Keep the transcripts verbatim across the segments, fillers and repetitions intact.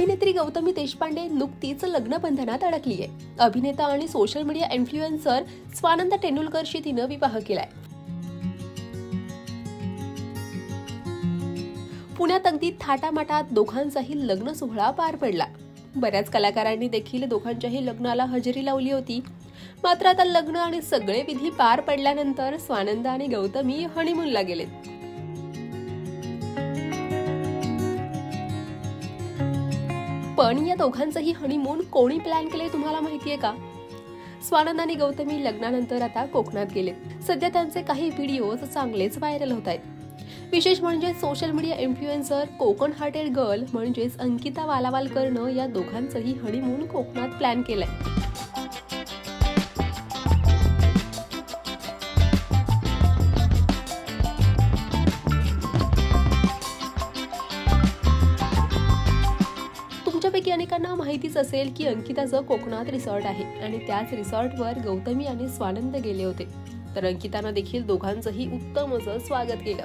अभिनेत्री गौतमी देशपांडे नुकतीच लग्न बंधनात अडकली आहे। अभिनेता आणि सोशल मीडिया इन्फ्लुएन्सर स्वानंद तेंडुलकरशी तिनं विवाह केलाय। पुण्यात अगदी थाटामाटात दोघांचाही लग्न सोहळा पार पडला। बऱ्याच कलाकारांनी देखील दोघांच्याही लग्नाला हजेरी लावली होती। मात्र आता लग्न आणि सगळे विधी पार पडल्यानंतर स्वानंद आणि गौतमी हनीमूनला गेलेत। पण या दोघांचंही हनीमून कोणी प्लॅन केले तुम्हाला माहितीये का? स्वानंद आणि गौतमी लग्नानंतर आता कोकणात गेले। सध्या त्यांचे काही व्हिडिओज चांगलेच व्हायरल होत आहेत। विशेष म्हणजे social media influencer Konkan hearted girl म्हणजेच अंकिता वालावालकरनं या दोघांचंही हनीमून कोकणात प्लॅन केलंय। तुमच्यापैकी अनेकांना माहितीच असेल की अंकिताचं कोकणात रिसॉर्ट आहे आणि त्याच रिसॉर्टवर गौतमी आणि स्वानंद गेले होते। तर अंकितानं देखील दोघांचंही उत्तम असं स्वागत केलं।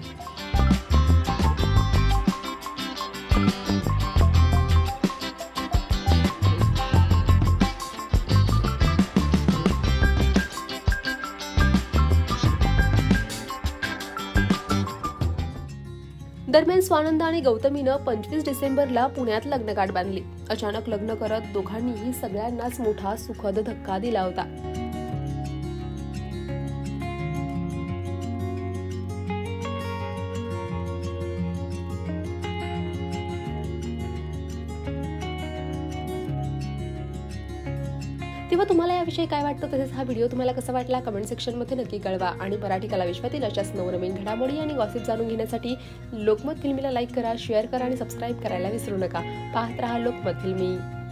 दरम्यान स्वानंद आणि गौतमीनं पंचवीस डिसेंबरला पुण्यात लग्नगाठ बांधली। अचानक लग्न करत दोघांनीही सगळ्यांनाच मोठा सुखद धक्का दिला होता। तेव्हा तुम्हाला याविषयी काय वाटतं, तसेच हा व्हिडिओ तुम्हाला कसा वाटला कमेंट सेक्शन मध्ये नक्की कळवा। आणि मराठी कला विश्वातील अशाच नवनवीन घडामोडी आणि गॉसिप जाणून घेण्यासाठी लोकमत फिल्मीला लाईक करा, शेअर करा आणि सबस्क्राईब करायला विसरू नका। पाहत रहा लोकमत फिल्मी।